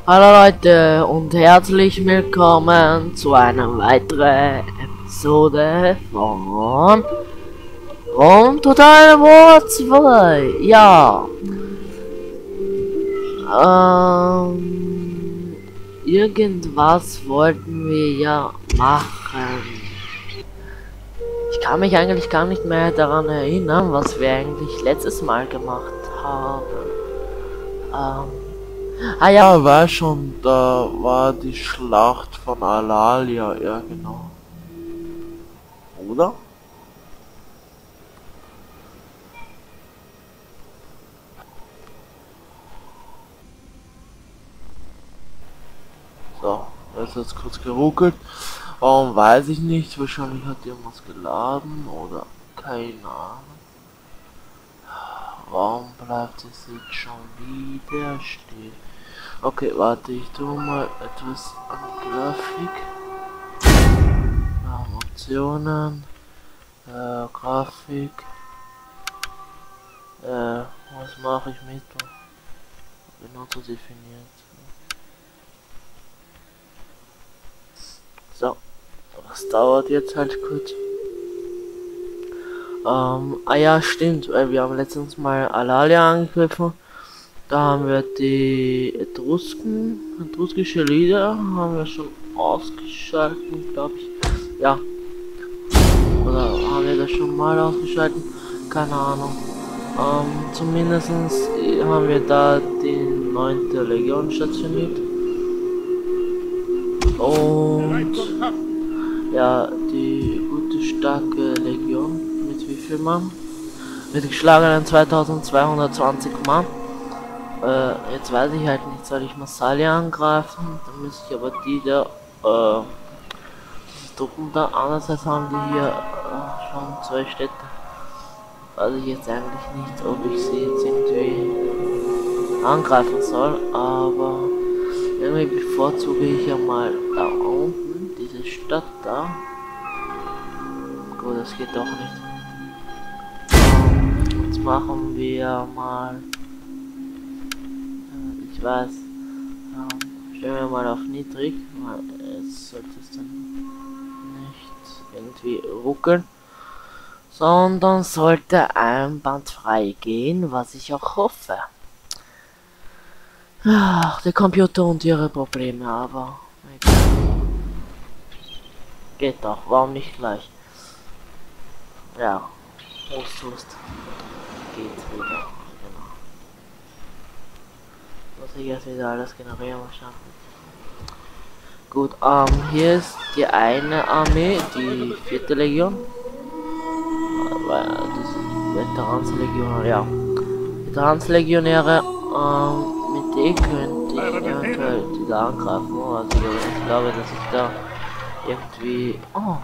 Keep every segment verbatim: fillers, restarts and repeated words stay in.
Hallo Leute und herzlich willkommen zu einer weiteren Episode von Rom Total War zwei. Ja. Ähm, irgendwas wollten wir ja machen. Ich kann mich eigentlich gar nicht mehr daran erinnern, was wir eigentlich letztes Mal gemacht haben. Ähm, Ah ja, Ja, war schon, da war die Schlacht von Alalia, ja genau. Oder? So, das ist jetzt kurz geruckelt. Warum weiß ich nicht, wahrscheinlich hat irgendwas geladen oder keine Ahnung. Warum bleibt es jetzt schon wieder stehen? Okay, warte, ich tue mal etwas an Grafik. Ja, Optionen. Äh, Grafik. Äh, was mache ich mit? Benutzer definiert. So, das dauert jetzt halt kurz. Ähm, ah ja, stimmt, weil wir haben letztens mal Alalia angegriffen. Da haben wir die Etrusken, etruskische Lieder, haben wir schon ausgeschalten, glaube ich. Ja. Oder haben wir das schon mal ausgeschalten? Keine Ahnung. Ähm, zumindest haben wir da die neunte Legion stationiert. Und ja, die gute starke Legion. Mit wie viel Mann? Mit geschlagenen zweitausendzweihundertzwanzig Mann. Äh, jetzt weiß ich halt nicht, soll ich Massalia angreifen? Dann müsste ich aber die da, äh, diese Truppen da. Andererseits haben die hier äh, schon zwei Städte. Weiß ich jetzt eigentlich nicht, ob ich sie jetzt irgendwie angreifen soll, aber irgendwie bevorzuge ich ja mal da unten, diese Stadt da. Gut, das geht doch nicht. Ähm, jetzt machen wir mal, äh, ich weiß, ähm, stellen wir mal auf niedrig, weil jetzt sollte es dann nicht irgendwie ruckeln, sondern sollte einwandfrei gehen, was ich auch hoffe. Ach, der Computer und ihre Probleme, aber egal. Geht doch, warum nicht gleich? Ja, Hust, Hust. Geht wieder, genau. Muss ich jetzt wieder alles generieren wahrscheinlich. Gut, ähm, hier ist die eine Armee, die vierte Legion. Weil das ist Veteranslegionäre, ja. Veteranslegionäre, ähm, mit denen könnte ich eventuell wieder angreifen. Also ich glaube, dass ich da irgendwie oh,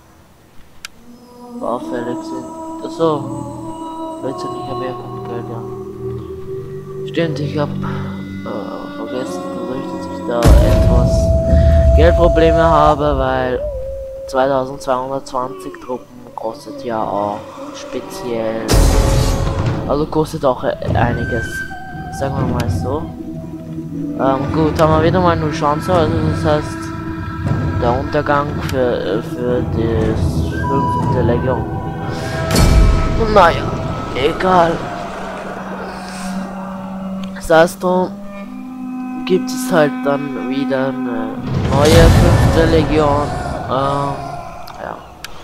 baufällig sind. Achso, jetzt nicht mehr kommt Geld, ja. Stimmt, ich hab äh, vergessen, dadurch, dass ich da etwas Geldprobleme habe, weil zweitausendzweihundertzwanzig Truppen kostet ja auch speziell, also kostet auch einiges, sagen wir mal so. Ähm, gut, haben wir wieder mal null Chance, also das heißt der Untergang für, für die fünfte Legion. Naja, egal. Das heißt, drum gibt es halt dann wieder eine neue fünfte Legion. Ähm, ja.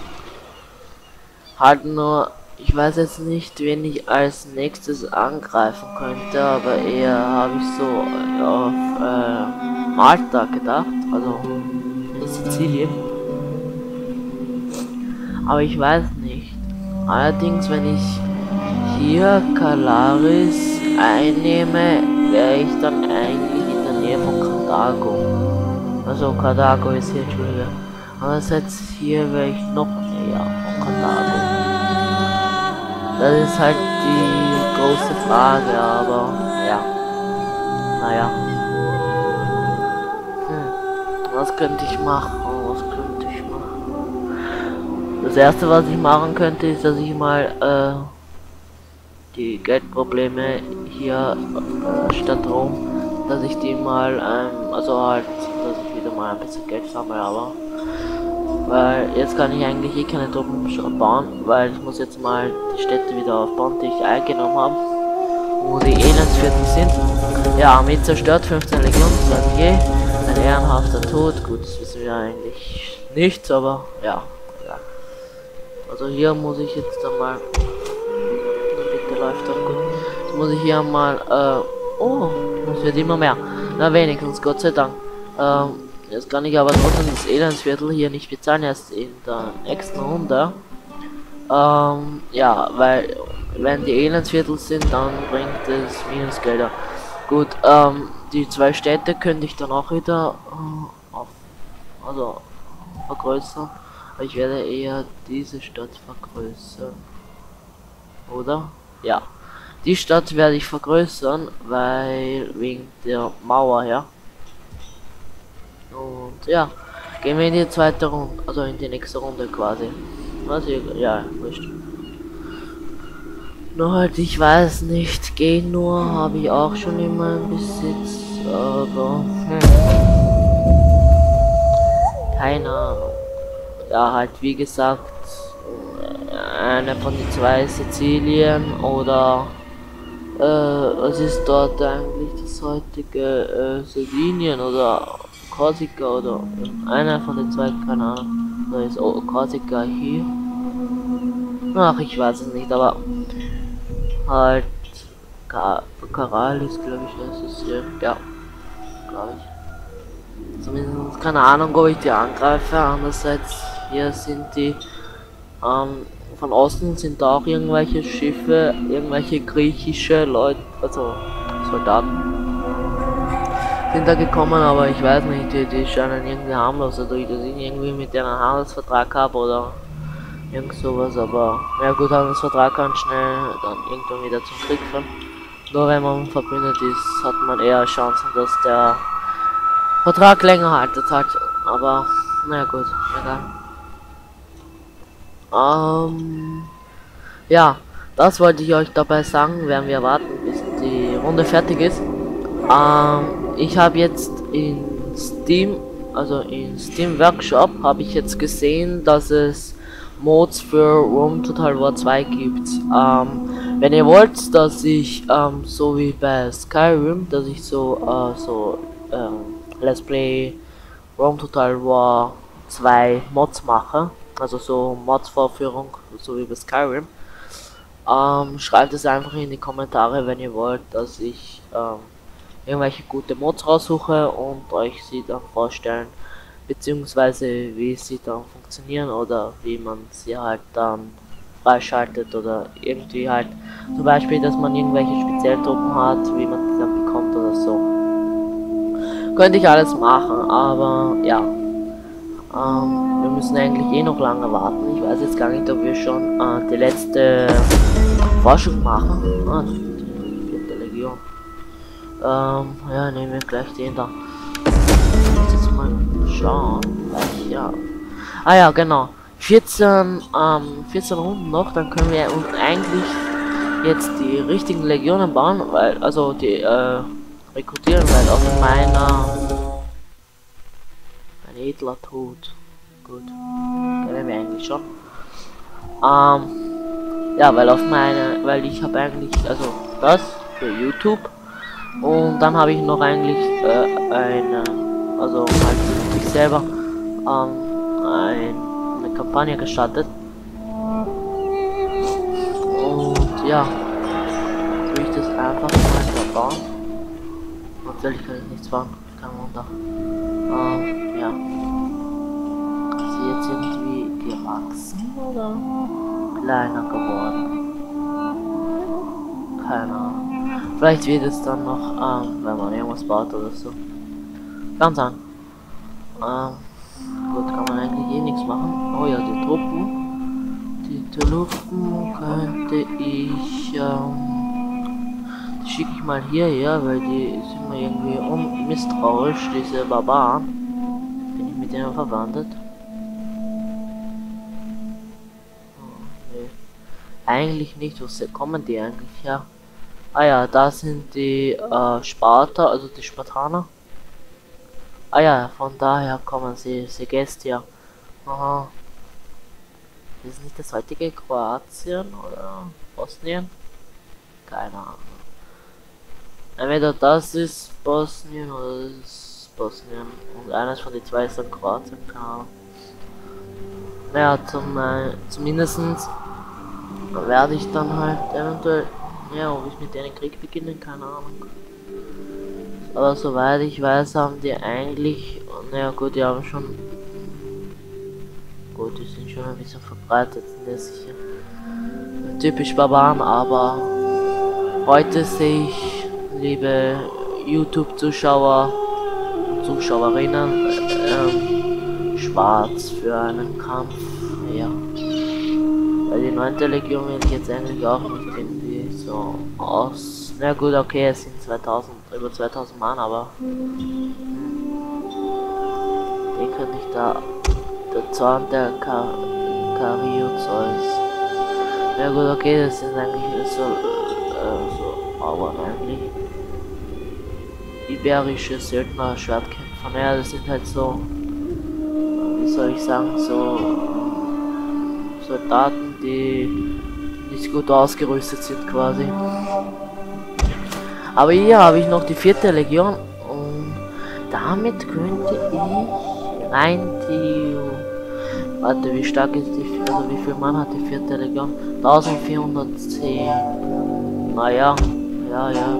Halt nur, ich weiß jetzt nicht, wen ich als nächstes angreifen könnte, aber eher habe ich so auf äh, Malta gedacht, also in Sizilien. Aber ich weiß nicht. Allerdings, wenn ich hier Calaris einnehme, wäre ich dann eigentlich in der Nähe von Karthago. Also Karthago ist hier, Entschuldige. Andererseits hier wäre ich noch näher von Karthago. Das ist halt die große Frage, aber ja. Naja. Hm. Was könnte ich machen? Was könnte ich machen? Das erste, was ich machen könnte, ist, dass ich mal äh, die Geldprobleme hier äh, statt Rom dass ich die mal, ähm, also halt, dass ich wieder mal ein bisschen Geld sammle, aber weil jetzt kann ich eigentlich eh keine Truppen schon bauen, weil ich muss jetzt mal die Städte wieder aufbauen, die ich eingenommen habe, wo die Elendsviertel sind. Ja, Armee zerstört, fünfzehn Legionen, das weiß ich eh. Ein ehrenhafter Tod, gut, das wissen wir eigentlich nicht, aber ja. ja. Also hier muss ich jetzt einmal, bitte läuft doch gut, jetzt muss ich hier mal, äh, oh, das wird immer mehr, na wenigstens, Gott sei Dank. Ähm, jetzt kann ich aber trotzdem das Elendsviertel hier nicht bezahlen, erst in der nächsten Runde. Ähm, ja, weil, wenn die Elendsviertel sind, dann bringt es Minusgelder. Gut, ähm, die zwei Städte könnte ich dann auch wieder äh, auf, also vergrößern. Aber ich werde eher diese Stadt vergrößern. Oder? Ja. Die Stadt werde ich vergrößern, weil wegen der Mauer, ja. Und ja, gehen wir in die zweite Runde, also in die nächste Runde quasi. Was hier, ja, wurscht. Nur halt, ich weiß nicht, gehen nur habe ich auch schon in meinem Besitz, aber hm. Keine Ahnung. Ja, halt wie gesagt, eine von den zwei Sizilien oder äh, was ist dort eigentlich das heutige äh, Sardinien oder Korsika oder einer von den zwei, keine Ahnung. Da ist oh, Korsika hier. Ach, ich weiß es nicht, aber halt Karalis, glaube ich, das ist hier. Ja, glaube ich. Zumindest keine Ahnung, ob ich die angreife. Andererseits hier sind die ähm, von Osten sind da auch irgendwelche Schiffe, irgendwelche griechische Leute, also Soldaten sind da gekommen, aber ich weiß nicht, die, die scheinen irgendwie harmlos, dadurch, dass ich irgendwie mit denen einen Handelsvertrag habe oder irgend sowas, aber ja gut, Handelsvertrag kann schnell dann irgendwann wieder zum Krieg führen. Nur wenn man verbündet ist, hat man eher Chancen, dass der Vertrag länger haltet halt, aber naja gut, egal. Ähm, ja, das wollte ich euch dabei sagen, werden wir warten, bis die Runde fertig ist. Ähm, ich habe jetzt in Steam, also in Steam Workshop, habe ich jetzt gesehen, dass es Mods für Rome Total War zwei gibt. Ähm, wenn ihr wollt, dass ich ähm, so wie bei Skyrim, dass ich so äh, so ähm, Let's Play Rome Total War zwei Mods mache, also so Mods-Vorführung, so wie bei Skyrim, ähm, schreibt es einfach in die Kommentare, wenn ihr wollt, dass ich ähm, irgendwelche gute Mods raussuche und euch sie dann vorstellen, beziehungsweise wie sie dann funktionieren oder wie man sie halt dann freischaltet oder irgendwie halt zum Beispiel, dass man irgendwelche Spezialtruppen hat, wie man die dann bekommt oder so. Könnte ich alles machen, aber ja, ähm, wir müssen eigentlich eh noch lange warten. Ich weiß jetzt gar nicht, ob wir schon äh, die letzte Forschung machen. Ah, die vierte Legion. Ähm, ja, nehmen wir gleich den da. Ich muss jetzt mal schauen, weil ja. Ah ja, genau. vierzehn, ähm, vierzehn Runden noch, dann können wir uns eigentlich jetzt die richtigen Legionen bauen, weil, also die, äh, rekrutieren, weil auf meiner ein edler Tod. Gut. Kennen wir eigentlich schon. Ähm, ja, weil auf meine, weil ich habe eigentlich, also das für YouTube. Und dann habe ich noch eigentlich äh, eine, also halt ich selber ähm, ein, eine Kampagne gestartet. Und ja, tue ich das einfach mal bauen. Natürlich kann ich nichts bauen, kein Wunder. Ähm, ja. Ist sie jetzt irgendwie gewachsen oder kleiner geworden? Keine Ahnung. Vielleicht wird es dann noch, ähm, wenn man irgendwas baut oder so. Ganz an. Ähm, gut, kann man eigentlich eh nichts machen. Oh ja, die Truppen. Die Truppen könnte ich, ähm, die schicke ich mal hierher, weil die sind mir irgendwie unmisstrauisch, diese Barbaren. Bin ich mit denen verwandelt? Oh, nee. Eigentlich nicht, wo kommen die eigentlich her? Ah ja, da sind die äh, Sparta, also die Spartaner. Ah ja, von daher kommen sie, sie Gestia. Aha. Das ist nicht das heutige Kroatien oder Bosnien? Keine Ahnung. Entweder das ist Bosnien oder das ist Bosnien. Und eines von den zwei ist dann Kroatien, keine Ahnung. Naja, zum, äh, zumindestens werde ich dann halt eventuell, ja, ob ich mit denen Krieg beginne, keine Ahnung. Aber soweit ich weiß, haben die eigentlich, naja gut, die haben schon, gut, die sind schon ein bisschen verbreitet, sind ja sicher typisch Barbaren, aber heute sehe ich, liebe YouTube-Zuschauer, Zuschauerinnen, ähm, schwarz für einen Kampf, ja. Weil die neunte Legion will ich jetzt eigentlich auch nicht irgendwie so aus. Na gut, okay, es sind zweitausend, über zweitausend Mann, aber hm, den könnte ich da, der Zorn der Kar Kariozeus. Na gut, okay, das sind eigentlich so, äh, so, aber eigentlich iberische Söldner, Schwertkämpfer, naja, das sind halt so, wie soll ich sagen, so Soldaten, die nicht gut ausgerüstet sind quasi. Aber hier habe ich noch die vierte Legion und damit könnte ich rein die, warte, wie stark ist die, also wie viel Mann hat die vierte Legion? eintausendvierhundertzehn. Naja, ja, ja.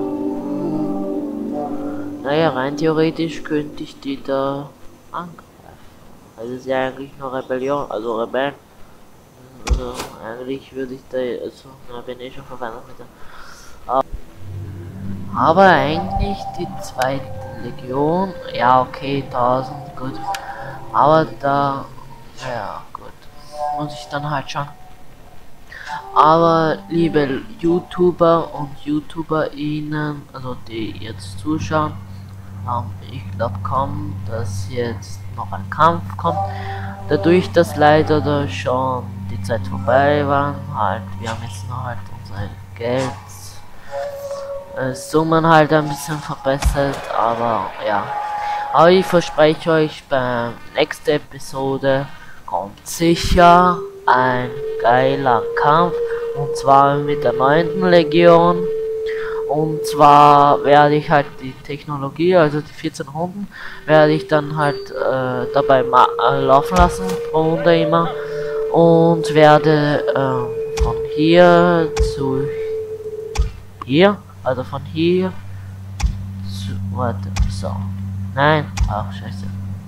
Naja, rein theoretisch könnte ich die da angreifen. Also ist ja eigentlich nur Rebellion, also Rebellen. Also eigentlich würde ich da, also na, bin ich schon verwendet mit der. Aber, aber eigentlich die zweite Legion, ja okay, tausend, gut. Aber da, ja gut, muss ich dann halt schon. Aber liebe YouTuber und YouTuberInnen, also die jetzt zuschauen, ähm, ich glaube kaum, dass jetzt noch ein Kampf kommt. Dadurch, dass leider da schon die Zeit vorbei war, halt, wir haben jetzt noch halt unsere Geld äh, Summen halt ein bisschen verbessert, aber ja. Aber ich verspreche euch, bei nächster Episode kommt sicher ein geiler Kampf, und zwar mit der neunten Legion. Und zwar werde ich halt die Technologie, also die vierzehn Runden, werde ich dann halt äh, dabei ma äh, laufen lassen, pro Runde immer. Und werde äh, von hier zu hier, also von hier zu, warte, so, nein, ach scheiße.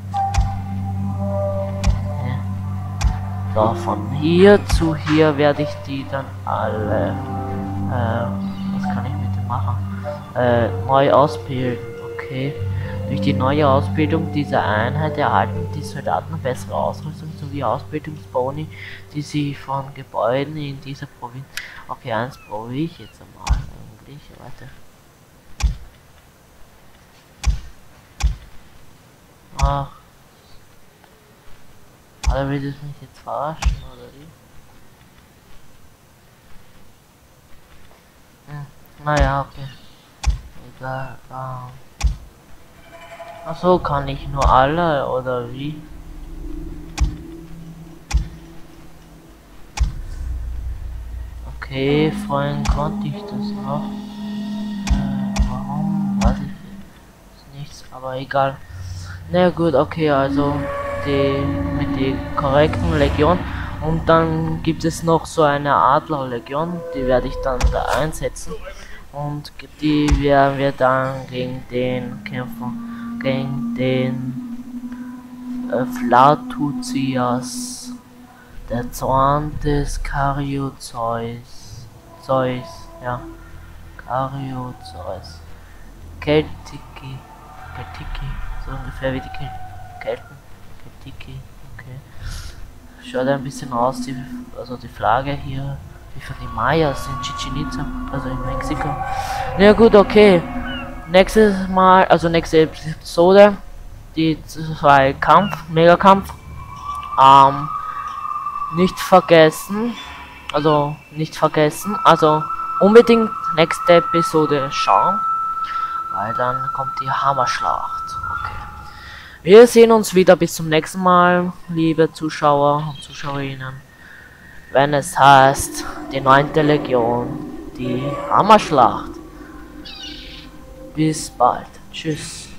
Ja. So, von hier zu hier werde ich die dann alle, äh, was kann ich mit dem machen? Äh, neu ausbilden, okay. Durch die neue Ausbildung dieser Einheit erhalten die Soldaten bessere Ausrüstung sowie Ausbildungsboni, die sie von Gebäuden in dieser Provinz. Okay, eins brauche ich jetzt einmal eigentlich. Warte. Ach. Oder will es mich jetzt verarschen oder wie? Hm. Naja, okay. Egal. Ah. Achso, kann ich nur alle oder wie? Okay, vorhin konnte ich das noch. Äh, warum? Weiß ich ist nichts, aber egal. Na gut, okay, also die mit der korrekten Legion. Und dann gibt es noch so eine Adlerlegion, die werde ich dann da einsetzen. Und die werden wir dann gegen den kämpfen. Gegen den äh, Flatutias, der Zorn des Kariozeus, Zeus, ja, Kariozeus, Keltiki, Keltiki, so ungefähr wie die Kel Kelten, Keltiki, okay, schaut ein bisschen aus, die, also die Flagge hier, wie von den Mayas in Chichen Itza, also in Mexiko. Ja gut, okay. Nächstes Mal, also nächste Episode, die zwei Kampf, Megakampf. Ähm, nicht vergessen, also nicht vergessen, also unbedingt nächste Episode schauen, weil dann kommt die Hammerschlacht. Okay. Wir sehen uns wieder bis zum nächsten Mal, liebe Zuschauer und Zuschauerinnen, wenn es heißt, die neunte Legion, die Hammerschlacht. Bis bald. Tschüss.